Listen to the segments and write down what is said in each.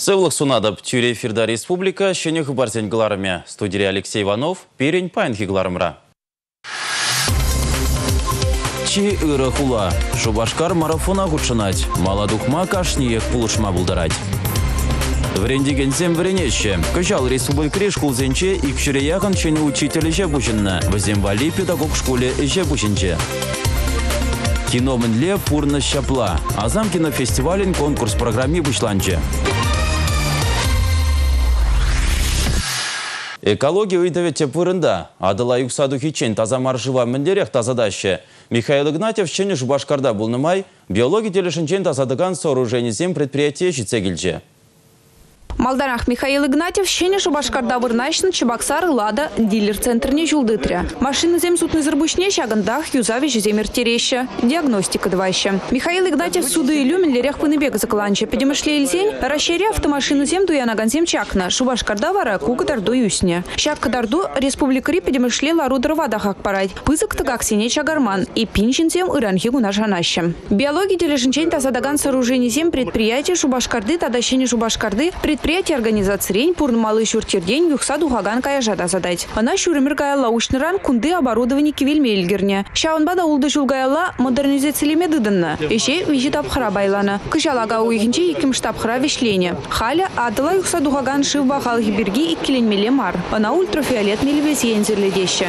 Сывлық сунадып тюре эфирда республика, шенех барсен гларами. Студия Алексей Иванов, перень пайнхи гларымра. Чи ыры хула. Шубашкар марафона худшынать. Маладухма кашниек пулышма булдырать. Врендигенсем вренеще. Кыжал республикре шкулзенче и кширеяхан чені учителі же бушынна. Ваземвали педагог школе же бушынче. Кино мінле пурны щапла. Азам кинофестивален конкурс программе бушланче. Экология уйдавете пырында. Адыла юксаду хичен таза маржыва міндерек тазадаще. Михаил Игнатьев чені Шубашкарда булнымай, биология телешінчен тазадыган сооруженезем предприятие житсегілже. Малдарах Михаил Игнатьев щене Шубашкарда вырнашын Чебоксар Лада дилер центрне жулдытря. Машины зем сутны зарбушне шагандах юзави жеземер тереща. Диагностика дваща. Михаил Игнатьев суды люмен лерях пыныбег закаланча. Педемышле ильзень, расширя автомашину зем дуянаган зем чакна. Шубашкарда вара кугадарду юсне. Щак кадарду республикари педемышле ларудр вадахак парать. Пызык тагак сине чагарман. И пинчин зем иранхи гунашанаща. Биология телешинчень тазадаган сооружений зем предприятия Шубашкарды тадащине Шубашкарды предприятие организации рень пурнмалы шуртирдень юхса духаган каяжада задать. Она шуримир гаяла ушныран кунды оборудование кивельмельгерне. Шаунбада улды жулгаяла модернизациялеме дыдынна. Еще вижит абхара байлана. Кышалага уйхинче яким штабхара вешление. Халя адыла юхса духаган шив бахал гиберги и киленмеле мар. Она ультрафиолет мельвез ензерледеща.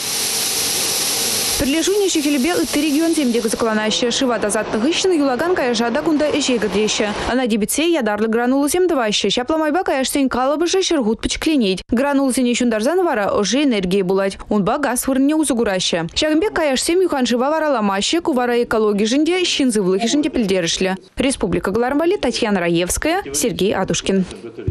Прилежуне шехелебе ты регион земдегі закланаща шива тазатных ищен юлаган каяжада гунда эшегірдеща. Она дебитсе ядарлы гранулы земдаваща. Шапламайба каяшсен калабыжа шергут пычкленеть. Гранулы зене шундарзан вара уже энергии булать. Унба газ вырне узугураща. Шагымбек каяшсем юханшива вараламаща кувара экологии жинде щинзывлых жинде пельдерышле. Республика Глармбали, Татьяна Раевская, Сергей Адушкин.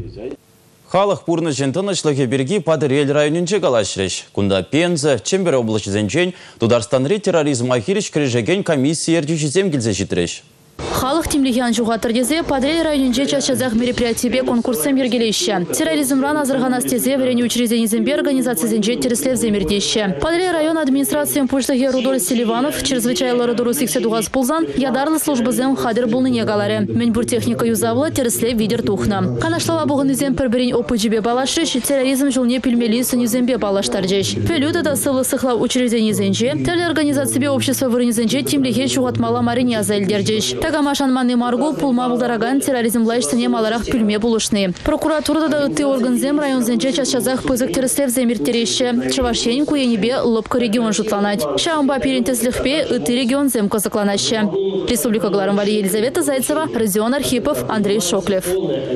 Халық пурны жентынышлығы берги падырел районынче калашреш. Кунда Пенза, Чембер облачы зенчен, Тударстанри терроризм ахирич крежеген комиссия эрдюшизем келзе житреш. Халық темлеген жуғатыр дезе падрель районынче чашазақ мероприятие конкурсым ергелейші. Терроризмран азырғанас тезе варени учрежденизембе организация зенче тереслев земердейші. Падрель район администрациям пуштаге Рудольф Селиванов, чрезвычайлы Рудору Сикседуғаз пулзан, ядарлы службы зем хадыр булныне галаре. Менбур техника юзавла тереслев видер тухна. Канашлава бұғынызем пірбірін опы жібе балашреш, терроризм жылне пельмели сынезембе балаштаржеш. Пелюда да сылы сықлав учрежденизенче, телеорганизация общества вырнезенче темлеге жуғатмала марине азайлдердеш. Тагамашанманный маргу пулма булдараган терроризм лайшсыне маларах пюльме булышны. Прокуратурада да ты органзем район зенче чашазах пызык тереслев земиртереше. Чавашень куенебе лобка регион жутланать. Шаумба перентеслихпе ты регион земка закланаще. Республика Глармбали, Елизавета Зайцева, Родион Архипов, Андрей Шоклев.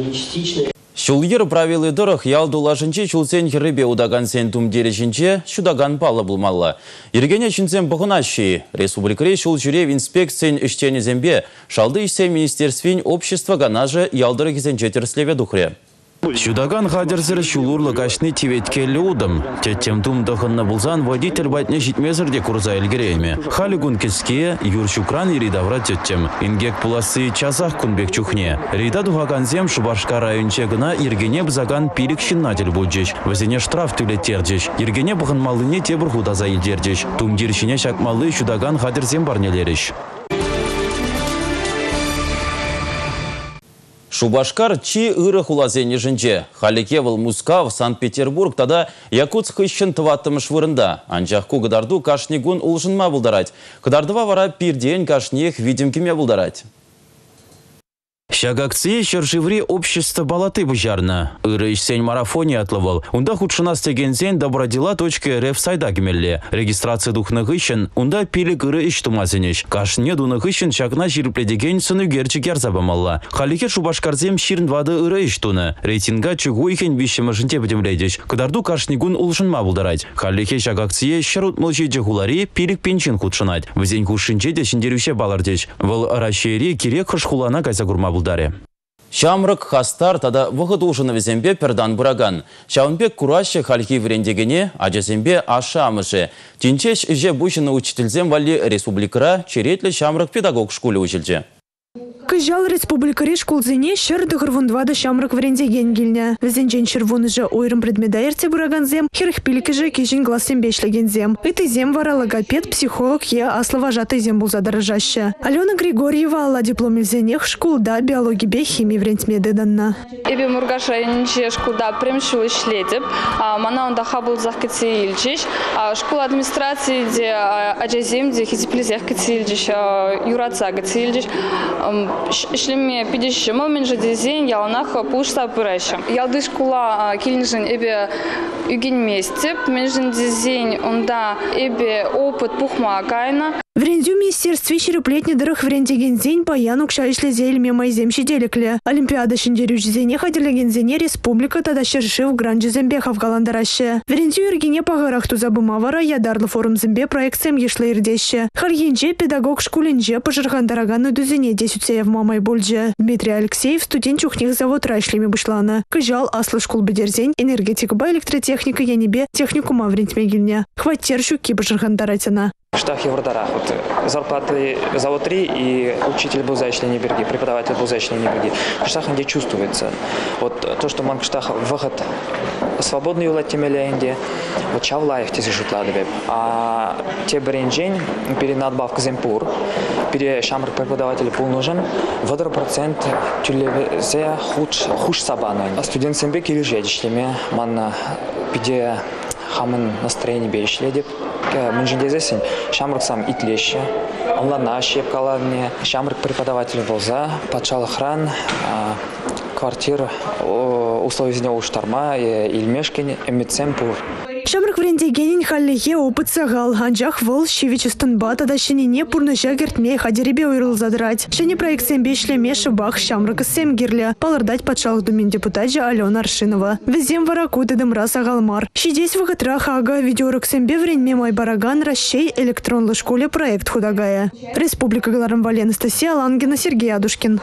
Шулгер правилы дырых ялдулашынче чулсен херебе удаган сен тумдережінче шудаган палы булмалла. Ергене чинсен бұғынащи. Республикаре шул жүрев инспекциян іштені зембе шалды ішсе министерствен общества ганажы ялдыры кезенче терслеве духре. Шудаган хадерсер шулурлы кашны тиветкелі удым. Теттем тумдығынны бұлзан водитель байтне житмезірде курза елгерейме. Халигун кеске юршукран иридавра теттем. Ингек пуласы часах кунбек чухне. Рида духаганзем Шубашкар районче гына ергене бзаган пилік шиннатель буджеш. Вазене штраф түлеттердеш. Ергене бұғын малыне тебір худаза елдердеш. Тумдершіне шакмалы шудаган хадерзем барнелереш. Шубашкар чи ыры хулазене жінже. Халикевыл Мускав, Санкт-Петербург, тада Якутск ищен тываттымыш вырында. Анжақ кугадарду кашнигун улжынма булдарать. Кадардыва вара пирден кашнех видимкеме булдарать. Шагакция шаршиври общество балаты бужарна. Ыры ишсен марафоне атлывал. Унда худшына стегензен добродела.рф сайда кемелле. Регистрация духных ищен, унда пилик ыры иш тумазенеш. Кашне дунных ищен шагна жирпледеген сыны герчикер забамалла. Халике Шубашкарзем ширн вады ыры иш туны. Рейтинга чугу ихен вишемашынте бедемледеш. Кадарду кашнигун улшынма булдарать. Халике шагакция шарут молчи джахулари пилик пенчин худшынать. Взень кушынче дешіндерюше балардеш. Вал рашери кирек хашхулана кайзагурма булдарать. Шамрык хастар тада вғыд ушыны везембе пердан бураган. Шаунбек куращы хальхи врендегене, аджазембе ашамышы. Тинчеш же бушыны учительзем вали республикара черетлі шамрык педагог школы училже. Кыжал республикари школзене шыр дығырвундвады шамрық врендеген келіне. Візенжен шырвуны же ойрым предмеда ерте бұраган зем, херхпилікі же кежін гласен бешлеген зем. Эти зем вара логопед, психолог е аслова жаты зем бұл задаражашы. Алена Григорьева алла диплом илзенех школда биологии бе химии врендмеды данна. Эбе Мургаш районинче школда премшил ишледіп, мана онда хабыл захкеце илчиш, школа администрации де аджазем де хитиплизех кеце илчиш, юраца кеце илчиш, шлеме пидишь момент же дизайн ялнах пушта пыраща. Ялды школа килнжен эбе югин месте, менжен дизайн онда эбе опыт пухма кайна. В Рендю министерстве череплетни дырых врендеген зень паян укшайшле зельме майзем щеделекле. Олимпиада шиндерюч зене ходилеген зене республика тада шершив гранджи зембехов галандараще. В Рендю иргине пагарах тузабымавара ядарлы форум зембе проекциям ешле ирдеще. Харьенже педагог шкулинже пожиргандарагану дузене десютсеев мамай больже. Дмитрий Алексеев студент чухних завод райшлеми бушлана. Кыжал аслы школ бедерзень энергетика ба электротехника янебе техникума врендмегильне. Хватер щуки пожиргандаратина. Штах Евродара. Зарплаты заводри и учитель был зайчный берги, преподаватель был зайчный берги. Штах где чувствуется. Вот то, что ман штах выход свободный улад темеляенде, вот чавлаев те зажутладывает. А те бренджень перед надбавкой земпур, перед шамр преподаватель был нужен, водор процент тюлезе хуш сабаной. А студент сембе кирижедичлями ман пиде хамын настроение бейшледеп. Менжендезесень шамрк сам итлеще, онлана шепкаларне, шамрк преподаватель болза, патшал охран, квартир, условия уштарма, ильмешкин, эмицемпур. Шамрық врендегенін халлеге опыт сағал. Анжақ вол шевичестін бата да шенене пурныша кертмей хадеребе ойрыл задырать. Шене проекциям бешлеме шыбақ шамрық сем герле. Палырдать патшалық думен депутатжа Алена Аршинова. Везем вараку дедымра сағалмар. Шидесь вғытра хага видеорық сембе вренме май бараган расщей электронлы школе проект худагая. Республика Галарымвали Анастасия Лангина, Сергей Адушкин.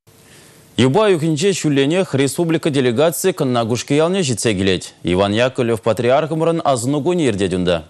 Юба юхинче шулленех республика делегации каннагушки ялне житсе келет. Иван Яковлев патриархымырын азынугу нердедюнда.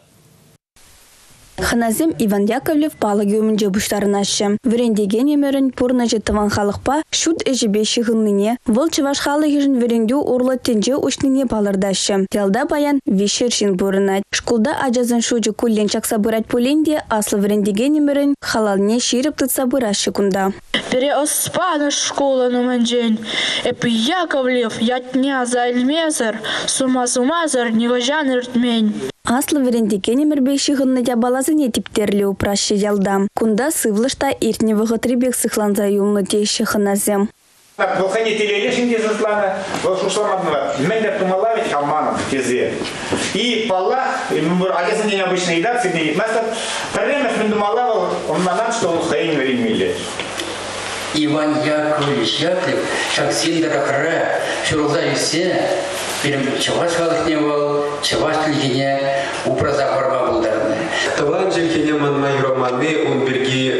Ханазем Иван Яковлев палаги умынже буштарын ашы. Врендеген емерін пурна жеттіван халықпа шуд әжібе шығынныне, вол чываш халығыжын врендю урлы тенже ұшныне палырдашы. Ялда баян вишершин бұрынат. Шкулда ажазын шуджы куллен чакса бұрат поленде аслы врендеген емерін халалне ширіп тұтса бұрашы күнда. Переоспана школа нуманжен. Эпи Яковлев ятня за эльмезар, сумазумазар неважан ртмень. Аслы врендеген емербе шығынны балазыне типтерлі упрашы ялдам. Кунда сывлышта иртневығы требек сықланза юлны дейші хыназем. Волхани телелешин дезутлана, волшушламадного, мендер тумалавить алманом тезе. И палах, алесан день обычно еда, сидит. Мастер, проблема с мендумалавал, он манан, что он хаин времили. Иван Яковлевич Яковлев, как синдера хра, шурулда и все, перем чаваш халыхне вал, чаваш тилгене, упраза барба булдарны. Таван жиркене манмай романы, он берги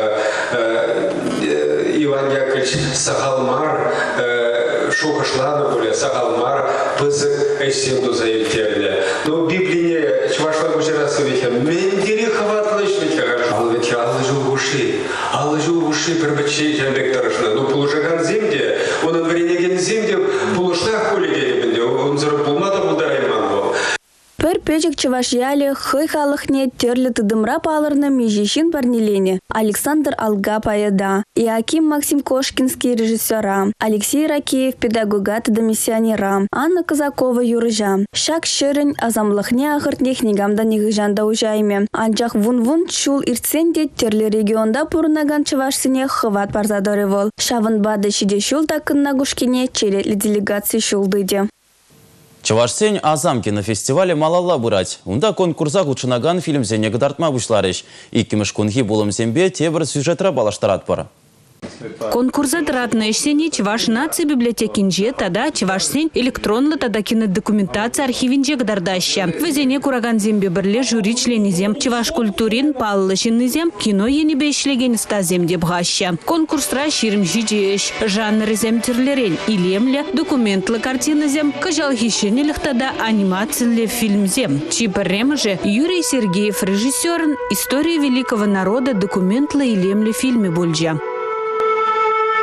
Иван Яковлевич Сагалмар, шухашланы более Сагалмар, пызык эсенду заиртерли. Но в Библии чавашла гужерасовихе, мендери хватлышники, алвечи алыжу уши пербачи жандекторышна. Но полужаган земде, он вренеген земде, полушнах полигеде, он зарабулмада бударайман был. Пер печек чавашьяле хый халыхне терлі тыдымра палырны межешін парнелене. Александр Алга паяда. Иаким Максим Кошкинский режиссера. Алексей Ракеев педагога тыды миссионера. Анна Казакова юрыжа. Шак шырын азамлыхне ахыртнех негамда негыжанда ужайме. Анжақ вун-вун чул иртсенде терлі регионда пурнаган чавашсыне хыват парзадоры вол. Шавын бады шиде шул такынна гушкине черетлі делегации шулдыде. Чавашсен азамки на фестивале малала бурать. Унда конкурса гучынаган фильм зене гдартма бушларыш. Иккимеш кунхи булым зембе тебір сюжетра балаштарат пара. Конкурса дратна ишсене Чаваш нации библиотекинже тада Чавашсен электронлы тада кинодокументация архивинже гдардаща. Везене кураган зембе бірле жюри членизем Чаваш культурин паллы шиннизем кино енебе ишлеген стазем дебгаща. Конкурсра ширим жидеш, жанры зем терлерен илемле, документлы картинызем, кажалхишенелих тада анимацияле фильмзем. Чипарем же Юрий Сергеев режиссерн история великого народа документлы илемле фильме бульджа.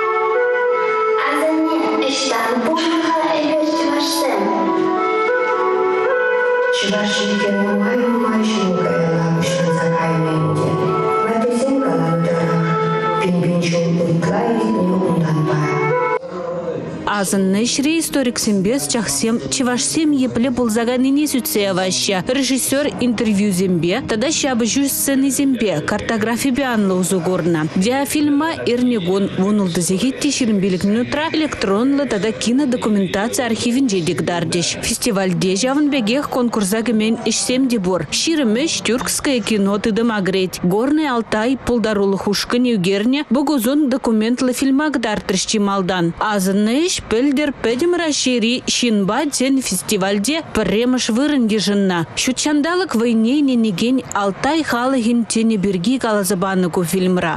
Азын нешри историк симбез чахсем чевашсем епле булзаганине сүтсеяваща. Режиссер интервью зембе, тогда щабы жюз сцены зембе, картография бианла узугорна. Диафильма Эрнигон вунулды зегитти 20 минутра электронла тогда кинодокументация архивин жедик дардиш. Фестивальде жавын бегех конкурсага мен ишсем дебор. Ширымеш тюркское кино тыдым агреть. Горный Алтай пулдарулы хушка неугерне бугузун документла фильмак дартыршчи малдан. Азын неш пельдер педем расшири шинба ден фестивальде премыш вырынги жынна. Шутчандалык войне ненеген Алтай халыгин тени берги калазабанныку фильмра.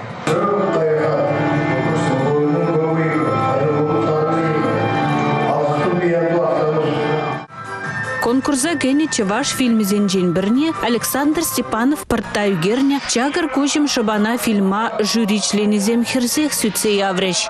Конкурса гене чеваш фильмизен жен бірне Александр Степанов партаюгерне чагар кушим шабана фильма жюри членизем херзех сүтсе явреш.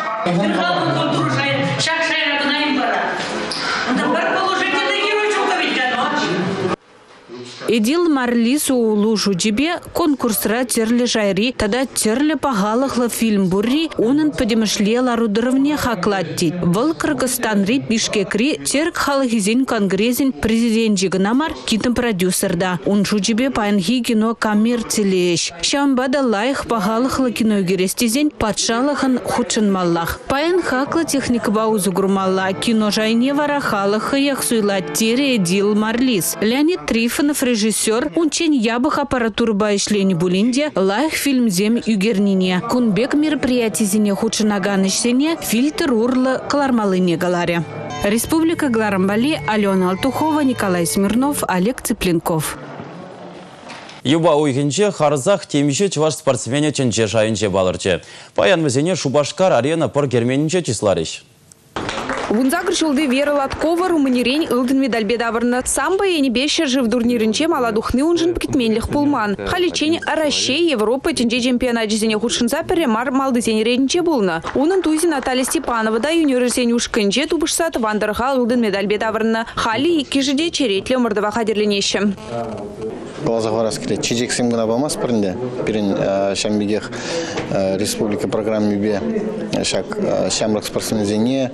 Эдил Марлис улушу тебе конкурсра терле жайри, тогда терле погалахла фильм бурри, унын подемышлела рудыровне хаклаттить. Вол Кыргызстанри Бишкекри терк халахизин конгрезин президент жигнамар китым продюсерда. Уншу тебе паянхи кино коммерцилеш. Шамбада лайх погалахла кино герестизен патшалахан худшын маллах. Паян хакла техника баузу гурмалла кино жайне вара халаха яхсуйлат тере Эдил Марлис. Леонид Трифонов режиссер, унчен ябых аппаратур байшлени булинде, лайх фильм зем югернине. Кунбек мероприятий зине худшынаганышсене фильтр урлы калармалыне галаре. Республика Гларамбали, Алена Алтухова, Николай Смирнов, Олег Цыпленков. Юба уйгенче харзах темише чуваш спортсмене ченче шайынче балырче. Паян везене Шубашкар арена пор герменинче числарыш. Вунзагр шулды Вера Латкова румынирень ылдын медальбе давырны. Самбо ени бешер жив дурниринче маладухны унжын пкетменлих пулман. Халичень Россия Европа тенже чемпионат жизни худшинца перемар малдызен рейнче булны. Унын тузи Наталья Степанова да юниорсен ушкынче тубышсат вандарха ылдын медальбе давырны. Хали кижиде черетле мордова хадерленещем. Балазахвараскре чижик симгана бамас пиринде пирин шамбигех республика программе бе шак шамрак спортсмензене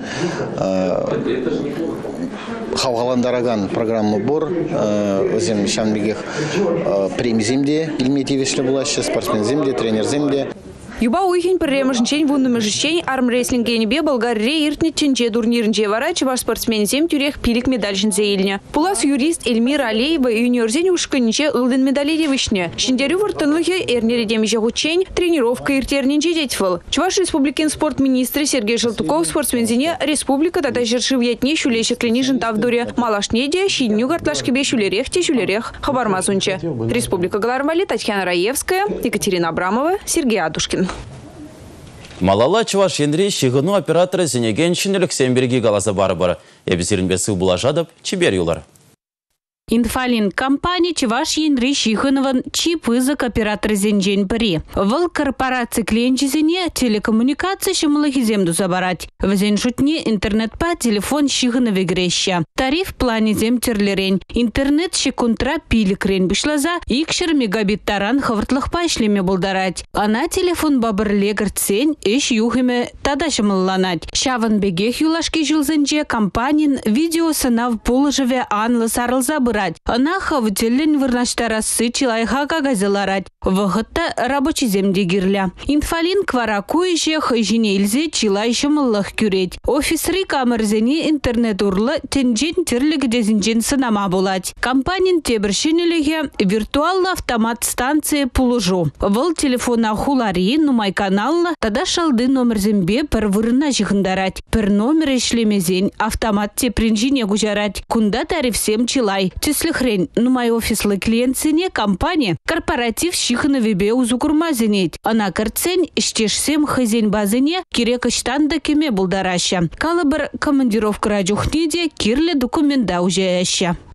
хавгаландараган программа бор өзем шамбигех премизимде илметивешле булаще спортсменземде тренерземде. Юба уйхень перемышчень вундымышчень армрестлингенебе Болгария иртниченче турниринче вара чеваш спортсмензем тюрех пилик медальшин зейльня. Пулас юрист Эльмира Алиева юниорзен ушканче ылдын медали вишне. Шиндерю вартынлыхе эрнере демиже хучень тренировка иртернинче детьфыл. Чеваш республикин спортминистр Сергей Желтуков спортсмензене республика тата жершив ятне шулеше кленижин тавдуре. Малашнеде щиню гартлашкебе шулерех хабармазунче. Республика Гларамбали, Татьяна Раевская, Екатерина Абрамова, Сергей Адушкин. Малала чуваш ендри шигыну операторы зенеген шинелік семберги галаса барбар. Эбисерінбесі булажадып, чибер юлар. Инфалин компания чеваш ендри шихынован чип ызык оператор зенжен пари. Выл корпорация клиенчизене телекоммуникация шымылыхи земду забарать. Везен шутне интернет по телефон шихынове греща. Тариф плане зем терлерень. Интернет шекунтра пилик рень бышлаза, икшер мегабит таран хавартлых пайшлеме булдарать. Ана телефон бабырле гырцень, эш юхиме тада шымылланать. Шаван бегех юлашки жылзенже компанин видео сынав положеве анлы сарылза брать. Она хавателен вырнаштарасы чилайхака газеларать. Вғытта рабочий земде гирля. Инфалин кваракуише хыжине илзе чилай шымыллых күреть. Офисри камерзене интернет урлы тенжен терлігі дезінжен сынама болать. Компанин тебіршінеліге виртуалны автомат станция пулужу. Выл телефона хулари нумай каналла тада шалды номер зембе пір вырына жихындарать. Пір номер ишлемезен автомат тепринжине гужарать. Кунда тарифсем чилай. Тислихрень нумай офислы клиентсене компания корпоратив шихыновебе узукурмазенет. Ана кырцень иштешсем хызен базыне керек штанда кеме булдараща. Калабыр командировка раджухнеде кирле документа ужаяща.